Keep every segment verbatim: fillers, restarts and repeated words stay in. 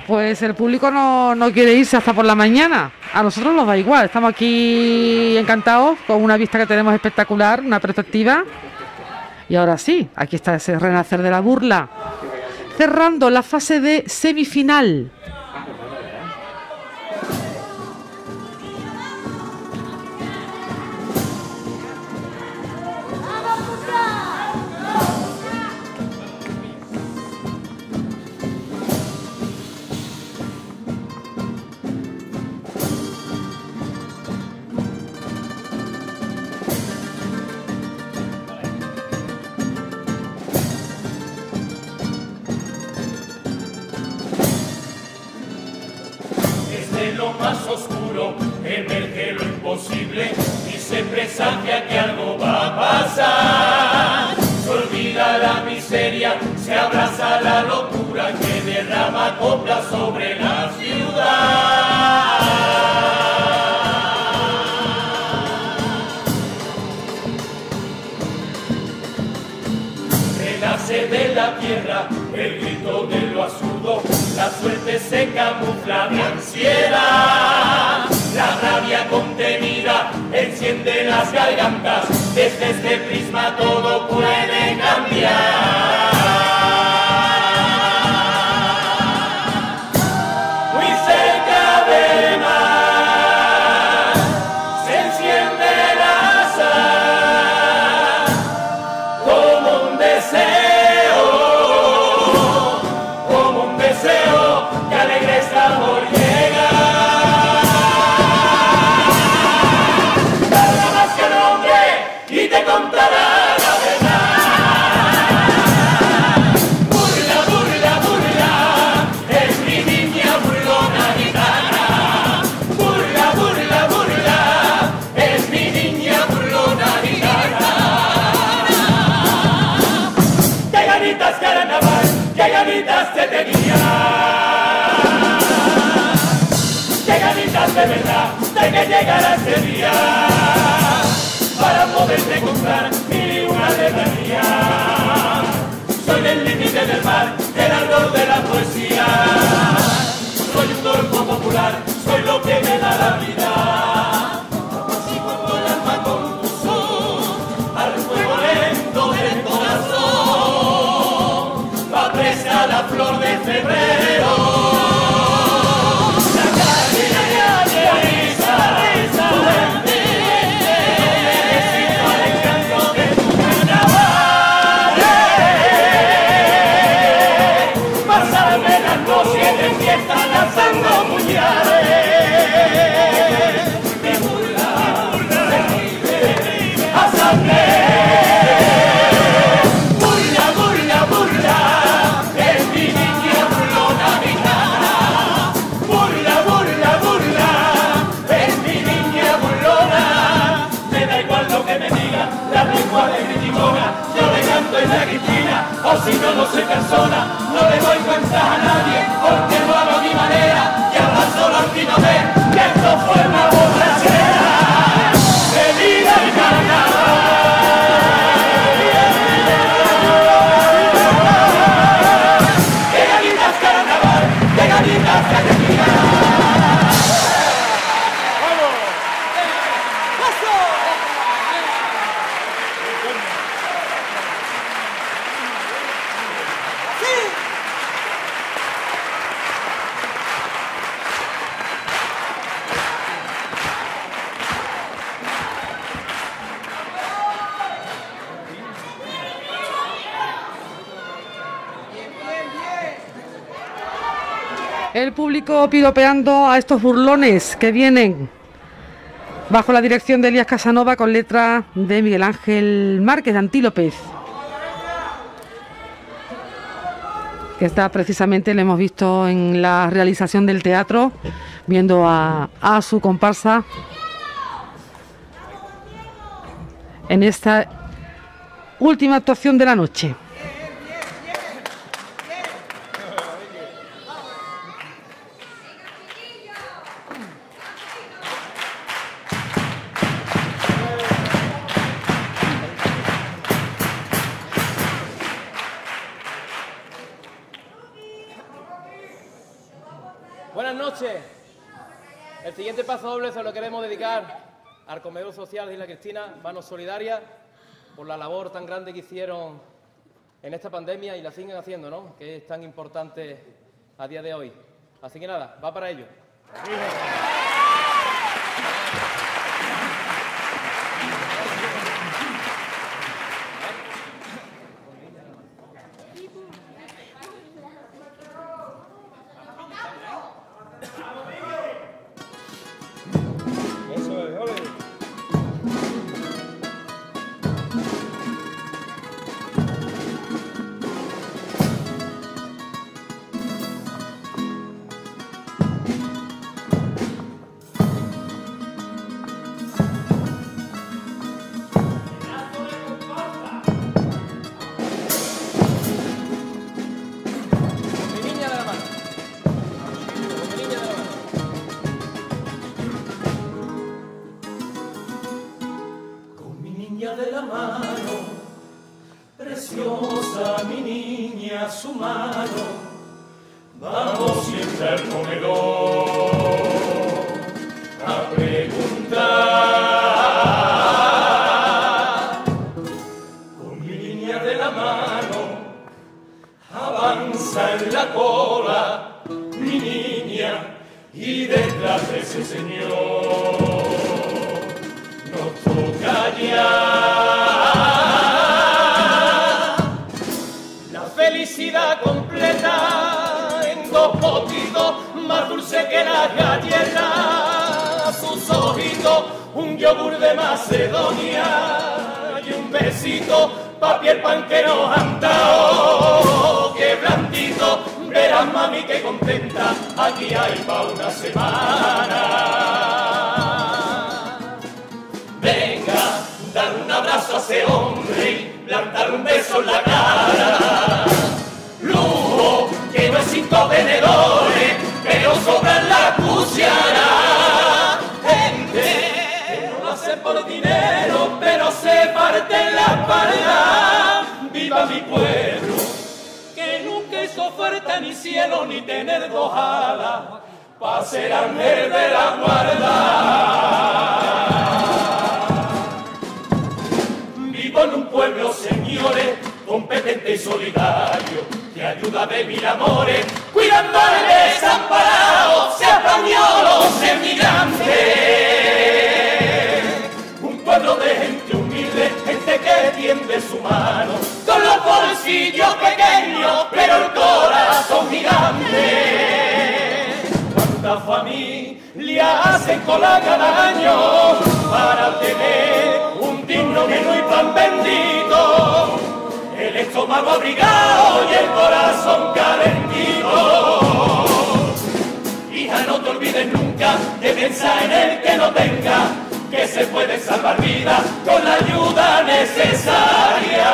Pues el público no, no quiere irse hasta por la mañana. A nosotros nos da igual. Estamos aquí encantados con una vista que tenemos espectacular, una perspectiva. Y ahora sí, aquí está ese renacer de la burla. Cerrando la fase de semifinal. Lo más oscuro emerge lo imposible y se presagia que algo va a pasar. Se olvida la miseria, se abraza la locura que derrama copla sobre la ciudad. Renace de la tierra el grito de lo absurdo, la suerte se camufla de ansiedad. La rabia contenida enciende las gargantas, desde este prisma todo puede cambiar. Muy cerca del mar se enciende la asa como un deseo. Que alegre está por llegar. Dale más que el hombre y te contará la verdad. Burla, burla, burla, es mi niña burlona gitana. Burla, burla, burla, es mi niña burlona gitana. Qué ganitas carnaval, qué ganitas te tenía. Qué ganitas de verdad de que llegara ese día para poderte comprar ni una letanía. Soy del límite del mar, el ardor de la poesía. Soy un golfo popular, soy lo que me da la vida. Si cuando el alma compuso al fuego lento del corazón, va presa la flor de febrero. Lanzando muñales de burla, de vive, hazme. Burla, burla, burla, es mi niña burlona gitana. Burla, burla, burla, es mi niña burlona. Me da igual lo que me diga, la lengua de criticona. Yo le canto en la Cristina, o si no, no soy persona. No le doy cuenta a nadie, porque lo hago a mi manera. Y ahora solo al fin ver que esto fue una borrachera. ¡Que viva el carnaval! ¡Qué ganitas carnaval! ¡Qué ganitas Argentina! El público piropeando a estos burlones que vienen bajo la dirección de Elías Casanova con letra de Miguel Ángel Márquez de Antílopez, que está precisamente, lo hemos visto en la realización del teatro, viendo a, a su comparsa en esta última actuación de la noche. Buenas noches. El siguiente paso doble se lo queremos dedicar al comedor social de Isla Cristina, Manos Solidarias, por la labor tan grande que hicieron en esta pandemia y la siguen haciendo, ¿no?, que es tan importante a día de hoy. Así que nada, va para ello. De la mano, preciosa mi niña, su mano, vamos siempre al comedor a preguntar. Con mi niña de la mano, avanza en la cola mi niña, y detrás de ese señor nos toca ya. La felicidad completa en dos potitos, más dulce que la galleta, sus ojitos, un yogur de Macedonia y un besito, papi el pan que nos han dado, que blandito, verás mami que contenta, aquí hay pa' una semana. Venga, dar un abrazo a ese hombre y plantar un beso en la cara. Lujo que no es cinco tenedores, pero sobran la cuchara. Gente que no lo hace por dinero, pero se parte la espalda. Viva mi pueblo, que nunca hizo oferta ni cielo ni tener dos alas, pa' ser ángel de la guarda. Con un pueblo, señores, competente y solidario, que ayuda de mil amores, cuidando al desamparado, sea español o sea migrante. Un pueblo de gente humilde, gente que tiende su mano, con los bolsillos pequeños, pero el corazón gigante. Cuántas familias hacen cola cada año para tener un digno menú y pan bendito, el estómago abrigado y el corazón calentito. Hija, no te olvides nunca de pensar en el que no tenga, que se puede salvar vidas con la ayuda necesaria.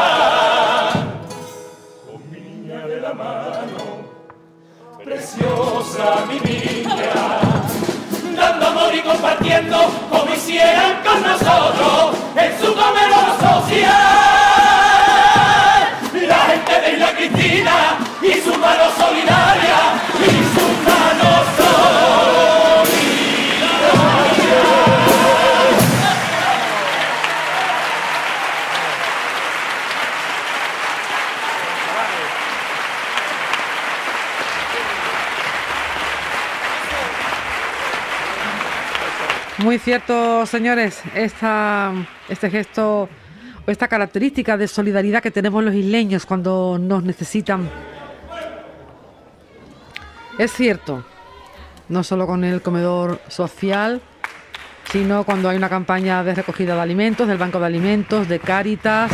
Con mi niña de la mano, preciosa mi niña, dando amor y compartiendo como hicieran con nosotros en su comedor social. La gente de Isla Cristina y su mano solidaria, y su mano solidaria. Muy cierto, señores, esta, este gesto o esta característica de solidaridad que tenemos los isleños cuando nos necesitan. Es cierto, no solo con el comedor social, sino cuando hay una campaña de recogida de alimentos, del Banco de Alimentos, de Cáritas,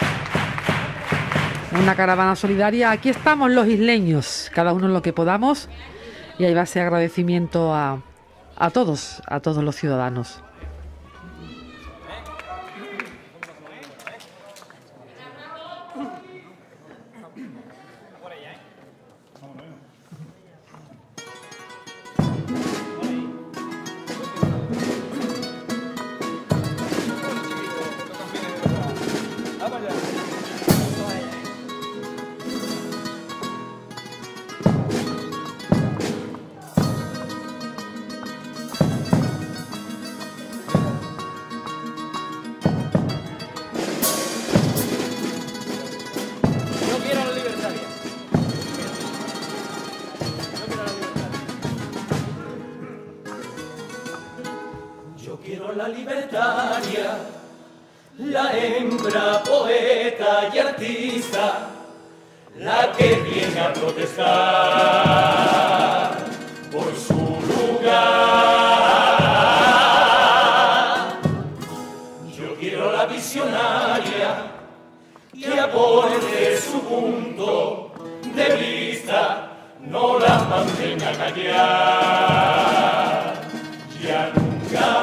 una caravana solidaria. Aquí estamos los isleños, cada uno en lo que podamos, y ahí va ese agradecimiento a A todos, a todos los ciudadanos. la libertaria, la hembra poeta y artista, la que viene a protestar por su lugar. Yo quiero la visionaria que aporte su punto de vista, no la mantenga callar, ya nunca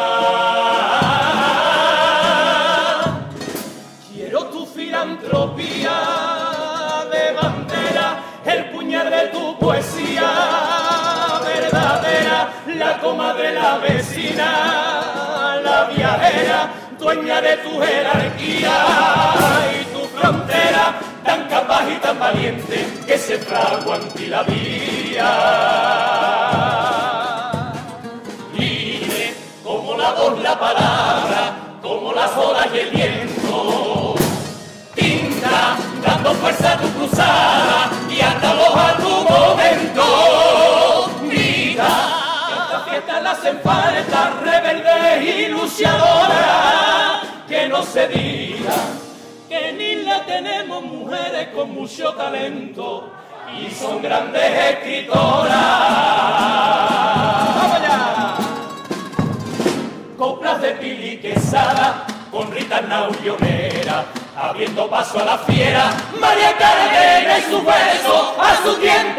más. Quiero tu filantropía de bandera, el puñal de tu poesía verdadera, la comadre, la vecina, la viajera, dueña de tu jerarquía y tu frontera, tan capaz y tan valiente que se fragua ante la vía. Libre como la voz, la palabra, como las olas y el viento, pinta dando fuerza a tu cruzada y ándalo a tu momento. Grita, estas fiestas las hacen falta, rebeldes y luchadoras, que no se diga que ni la tenemos mujeres con mucho talento y son grandes escritoras. ¡Vamos allá! Coplas de Pili Quesada con Rita Naulionera, abriendo paso a la fiera, María Carmena y su verso a su tiempo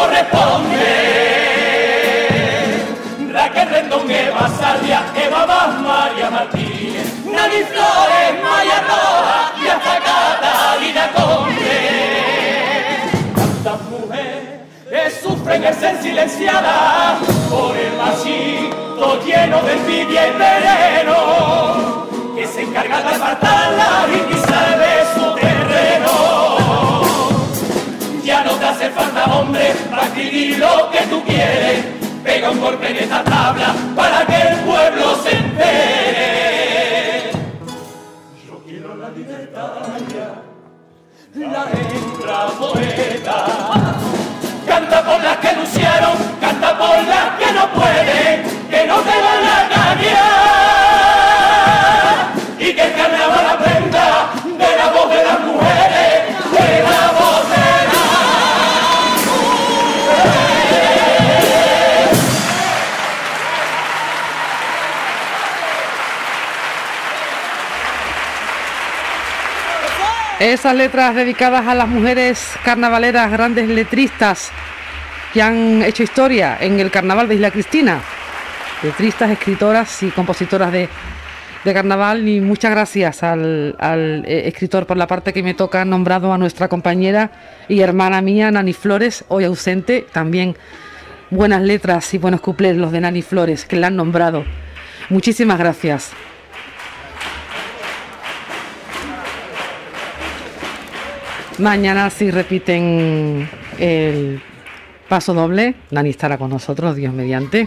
corresponde. Raquel Rendón, Eva Sardia, Eva Vaz, María Martínez, Nani Flores, Maya Roja y hasta Catalina Conde. Tantas mujeres sufren el ser silenciadas por el machito lleno de envidia y veneno, que se encarga de apartarla y pisar de su terreno. Ya no te hace falta hombre para escribir lo que tú quieres, pega un golpe en esta tabla para que el pueblo se entere. Yo quiero la libertaria, la hembra poeta, canta por las que lucieron, canta por las que no pueden, que no te van a callar, y que el carnaval aprenda de la voz de las mujeres, de la voz de las Esas letras dedicadas a las mujeres carnavaleras, grandes letristas que han hecho historia en el carnaval de Isla Cristina. Letristas, escritoras y compositoras de, de carnaval. Y muchas gracias al, al eh, escritor por la parte que me toca, nombrado a nuestra compañera y hermana mía, Nani Flores, hoy ausente. También buenas letras y buenos cuplés los de Nani Flores, que la han nombrado. Muchísimas gracias. Mañana sí repiten el paso doble, Nani estará con nosotros, Dios mediante.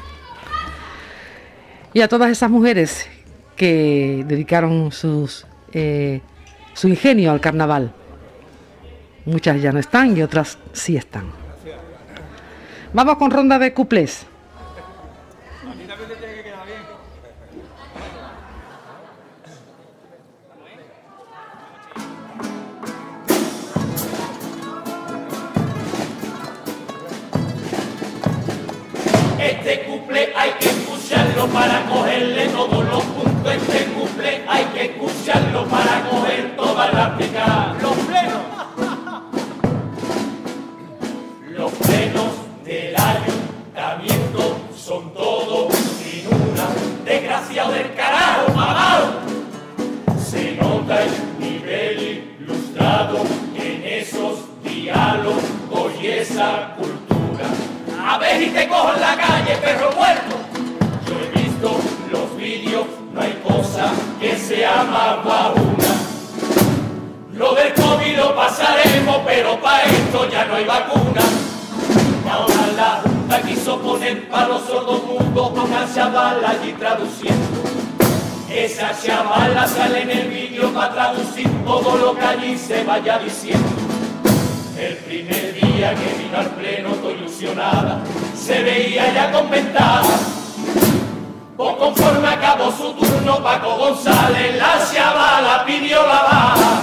Y a todas esas mujeres que dedicaron sus, eh, su ingenio al carnaval. Muchas ya no están y otras sí están. Vamos con ronda de cuplés. Este cuplé hay que escucharlo para cogerle todos los puntos. Este cuplé hay que escucharlo para coger todas las picas. Los plenos. Los plenos del ayuntamiento son todos sin una desgraciado del carajo, mamado. Se nota el nivel ilustrado en esos diálogos y esa cultura. A ver y te cojo en la calle, perro muerto. Yo he visto los vídeos, no hay cosa que sea más vacuna. Lo del COVID lo pasaremos, pero para esto ya no hay vacuna. Ahora la Junta quiso poner para los sordos mundos a una chavala allí traduciendo. Esa chavala sale en el vídeo para traducir todo lo que allí se vaya diciendo. El primer día que vino al pleno, estoy ilusionada, se veía ya con ventaja. Pues conforme acabó su turno, Paco González la chavala pidió la baja.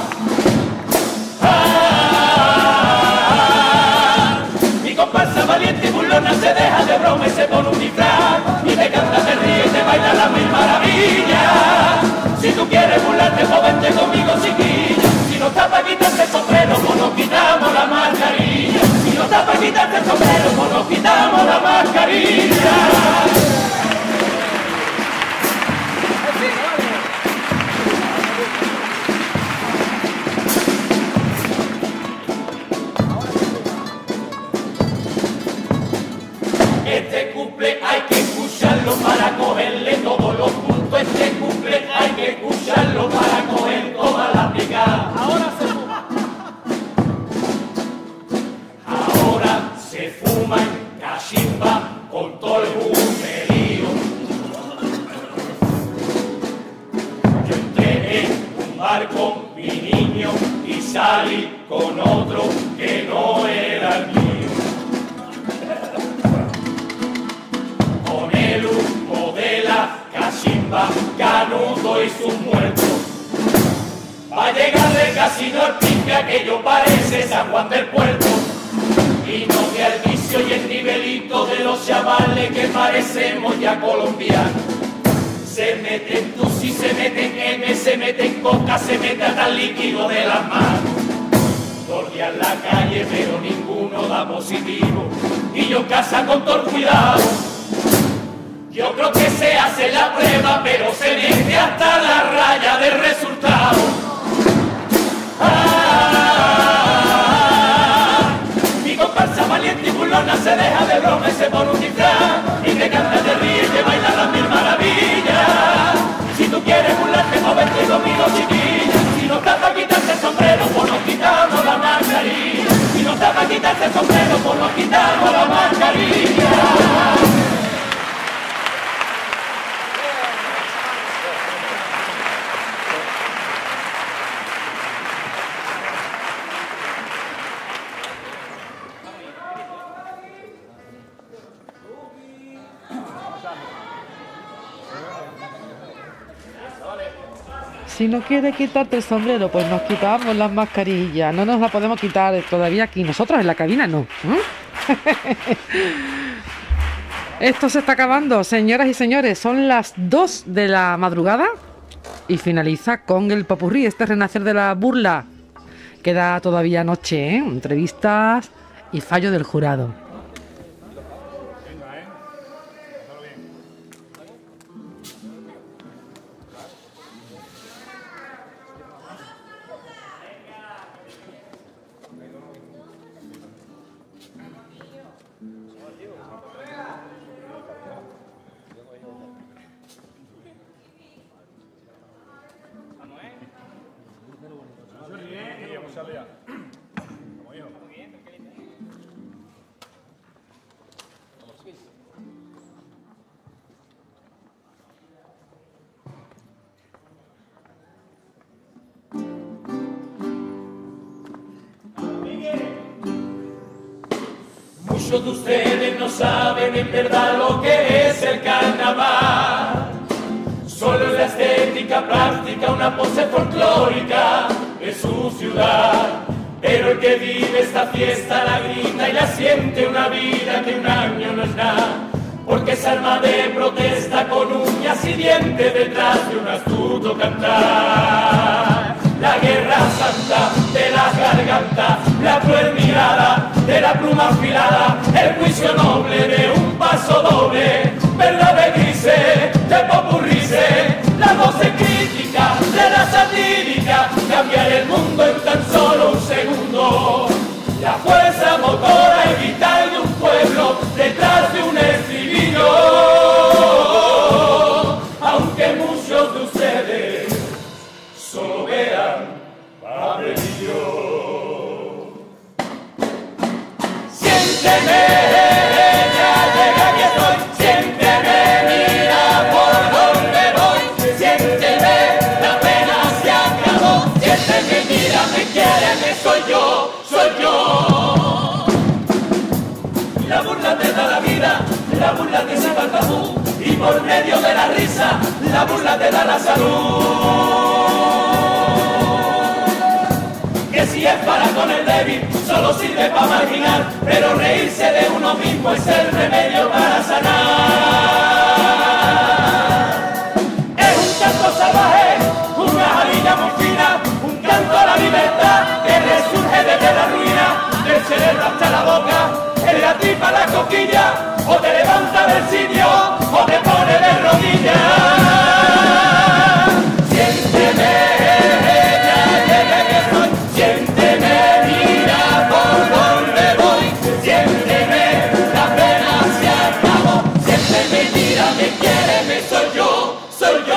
Ah, mi comparsa valiente y burlona se deja de broma y se pone un disfraz y te canta, te ríe y te baila la mil maravilla. Si tú quieres burlarte, pues vente conmigo, chiquilla. Si no está para quitarte el sombrero, pues nos quitamos la mascarilla. Si no está para quitarte el sombrero, pues nos quitamos la mascarilla. Este cumple hay que escucharlo para cogerle todos los puntos. Este cumple hay que escucharlo para coger toda la picada. Ahora se fuma. Ahora se fuma en cachimba con todo el bucerío. Yo entré en un bar con mi niño y salí con otro que no era el mío. El humo de la cachimba, Canuto y sus muertos. Va a llegar del casino al pique, aquello parece San Juan del Puerto. Y no que al vicio y el nivelito de los chavales que parecemos ya colombianos. Se meten tus y se meten M, se meten coca, se meten hasta el líquido de las manos. Tordean la calle pero ninguno da positivo. Y yo casa con todo cuidado. Yo creo que se hace la prueba, pero se mete hasta la raya del resultado. Ah, mi comparsa valiente y burlona se deja de broma y se pone un disfraz y te canta, te ríe y te baila las mil maravillas. Si tú quieres burlarte, pues vente conmigo, chiquilla. Si no estás para quitarte el sombrero, pues nos quitamos la mascarilla. Si no estás para quitarte el sombrero, pues nos quitamos la mascarilla. Si no quieres quitarte el sombrero, pues nos quitamos las mascarillas. No nos la podemos quitar todavía aquí. Nosotros en la cabina no. ¿Mm? Esto se está acabando, señoras y señores. Son las dos de la madrugada y finaliza con el popurrí, este renacer de la burla. Queda todavía noche, ¿eh? Entrevistas y fallo del jurado. Muchos de ustedes no saben en verdad lo que es el carnaval. Solo es la estética plástica, una pose folclórica de su ciudad. Pero el que vive esta fiesta la grita y la siente una vida que un año no es nada. Porque es alma de protesta con uñas y dientes detrás de un astuto cantar. La guerra santa de las gargantas, la cruel mirada de la pluma afilada, el juicio noble de un paso doble, verdad de grises, de popurrices, la voz crítica de la satírica, cambiar el mundo en tan solo un segundo. La fuerza motora y vital de un pueblo detrás de un estribillo, aunque muchos de ustedes solo vean papelillo. Siénteme, ya llega aquí estoy, siénteme, mira por donde voy, siénteme, la pena se acabó, siénteme, mira, me quieren, soy yo, soy yo. La burla te da la vida, la burla te saca el tabú, y por medio de la risa, la burla te da la salud. Que si es para con el débil, solo sirve para marginar, pero reírse de uno mismo es el remedio para sanar. Es un canto salvaje, una jarilla muy fina, un canto a la libertad que resurge desde la ruina, del cerebro hasta la boca, en la tripa la coquilla, o te levanta del sitio, o te pone de rodillas. Siénteme, ya llegué que soy, siénteme, mira por donde voy, siénteme, la pena se acabó, siénteme, mira, me quiere, me soy yo, soy yo.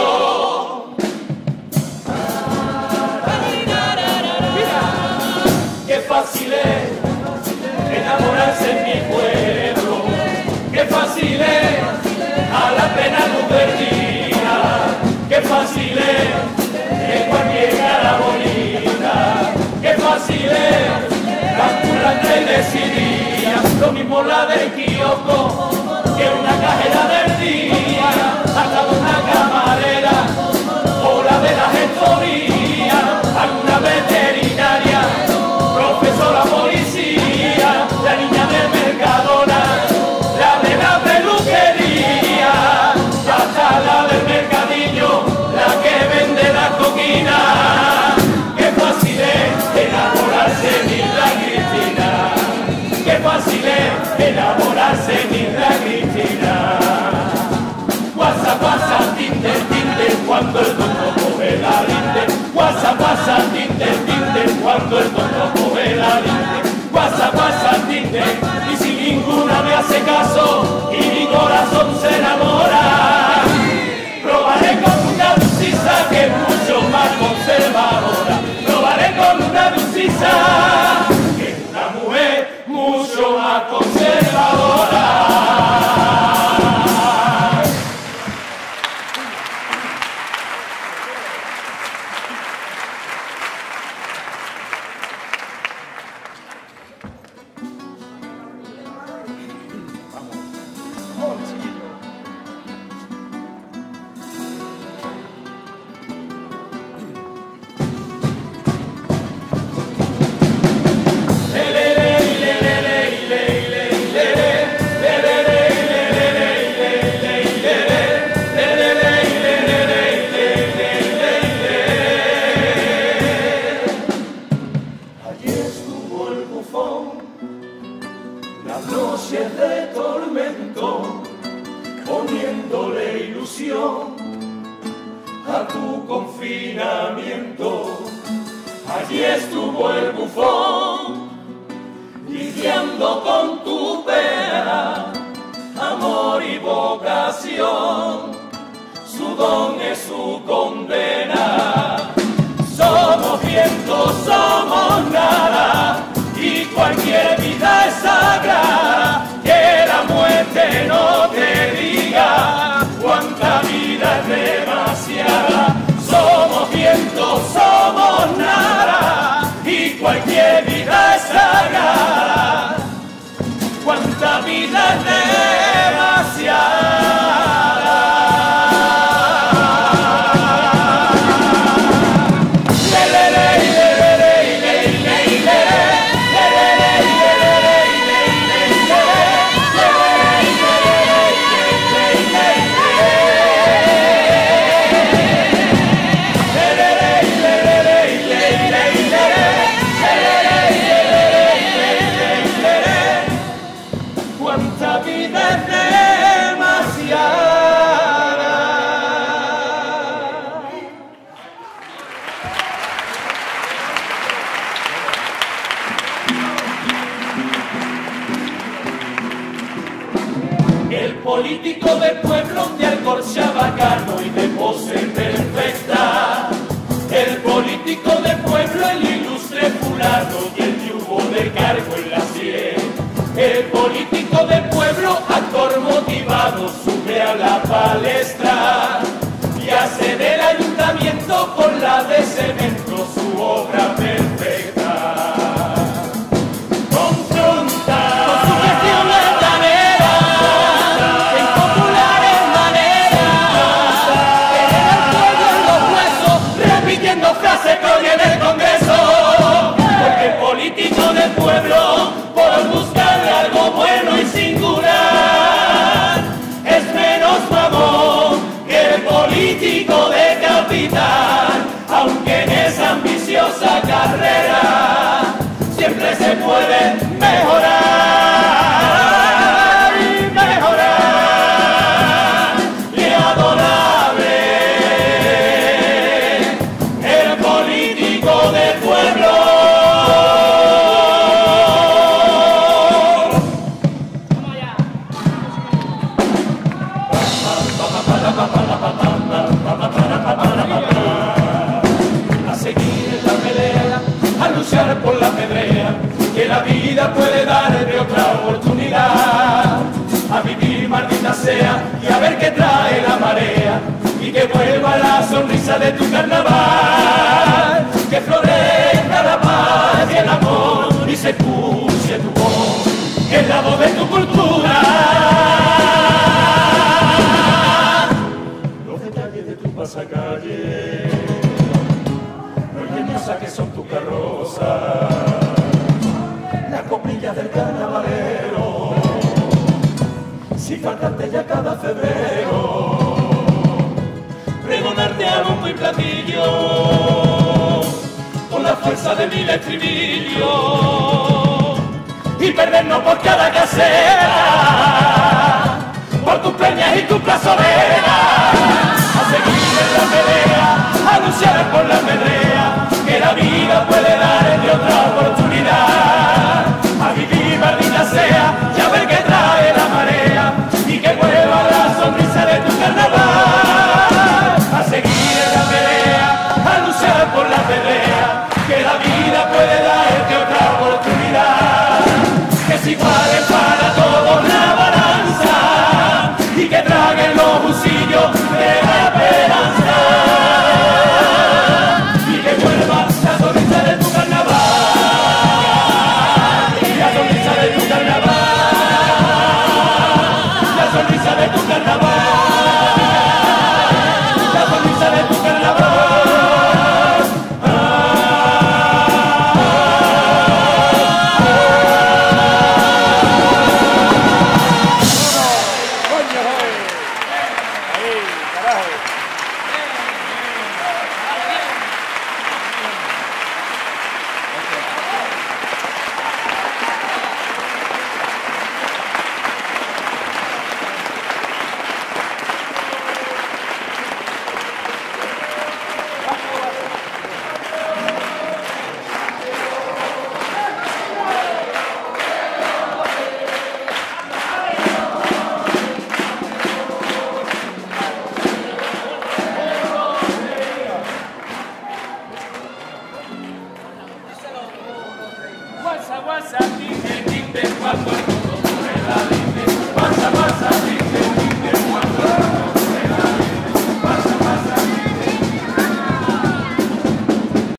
Mira, qué fácil es enamorarse en mi pueblo, qué fácil es a la pena luz perdida, qué fácil es en cualquier cara bonita, qué fácil es la curranta y decidida, lo mismo la del kiosco que una cajera del día, hasta una camarera o la de la gestoría, alguna veterinaria, profesora policía, la niña del Mercadona, la de la peluquería, hasta la del mercadillo, la que vende la coquina. Qué fácil es enamorarse de la Cristina, qué fácil es enamorarse de la Cristina. Guasa, guasa, tinte, tinte, cuando el tonto coge la linde. Guasa, guasa, tinte, tinte, cuando el tonto coge la linde. Guasa, guasa, tinte, y si ninguna me hace caso y mi corazón se enamora, probaré con una dulcisa que es mucho más conservadora. Probaré con una dulcisa que es una mujer mucho más conservadora. Allí estuvo el bufón, lidiando con tu pena, amor y vocación, su don es su condena. Somos viento, somos nada, y cualquier vida es sagrada, que la muerte no te diga cuánta vida es demasiada. Somos viento, somos nada, y cualquier vida es sagrada, cuánta vida es demasiada. Político del pueblo de Alcorcha bacano y de pose perfecta. El político del pueblo, el ilustre fulano y el yugo de cargo en la sien. El político del pueblo, actor motivado, sube a la palestra y hace del ayuntamiento con la de cemento su obra perfecta. Confronta con su gestión altanera, en populares maneras. vida puede darte otra oportunidad a vivir, maldita sea, y a ver qué trae la marea, y que vuelva la sonrisa de tu carnaval, que florezca la paz y el amor, y se escuche tu voz, que es la voz de tu cultura. Los detalles de tu pasacalle, lo ingeniosa que son tus carrozas, las copillas del carnavalero, si faltarte ya cada febrero, pregonarte a bombo y platillo, con la fuerza de mil estribillos, y perdernos por cada casera, por tus peñas y tus plazoleras, a seguir en la pelea, a luchar por la pelea, que la vida puede darte otra oportunidad, a vivir maldita sea, y a ver qué trae la marea, y que vuelva la sonrisa de tu carnaval, a seguir en la pelea, a luchar por la pelea, que la vida puede darte otra oportunidad, que es igual es para todos la balanza, y que traguen los bolsillos de la esperanza, y que vuelva la sonrisa de tu carnaval, la sonrisa de tu carnaval, la sonrisa de tu carnaval, la sonrisa de tu carnaval. Guasa, guasa, dime, dime cuando